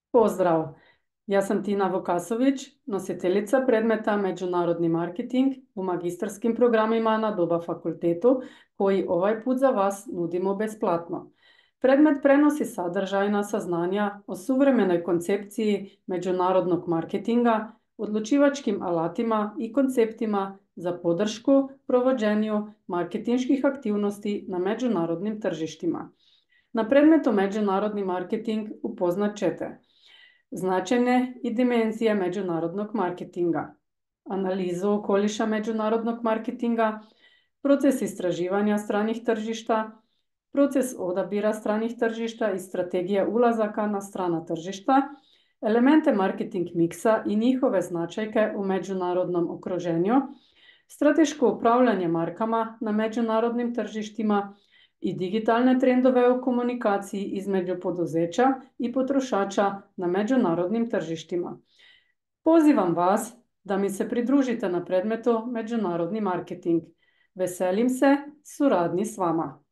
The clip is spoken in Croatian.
Pozdrav, ja sam Tina Vukasović, nositeljica predmeta Međunarodni marketing u magistarskim programima na Doba fakultetu, koji ovaj put za vas nudimo besplatno. Predmet prenosi sadržajna saznanja o suvremenoj koncepciji međunarodnog marketinga, odlučivačkim alatima i konceptima za podršku provođenju marketinških aktivnosti na međunarodnim tržištima. Na predmetu Međunarodni marketing upoznat ćete značajne i dimenzije međunarodnog marketinga, analizu okoliša međunarodnog marketinga, proces istraživanja stranih tržišta, proces odabira stranih tržišta i strategija ulazaka na strana tržišta, elemente marketing miksa i njihove značajke u međunarodnom okruženju, strateško upravljanje markama na međunarodnim tržištima i digitalne trendove u komunikaciji između poduzeća i potrošača na međunarodnim tržištima. Pozivam vas da mi se pridružite na predmetu Međunarodni marketing. Veselim se suradnji s vama.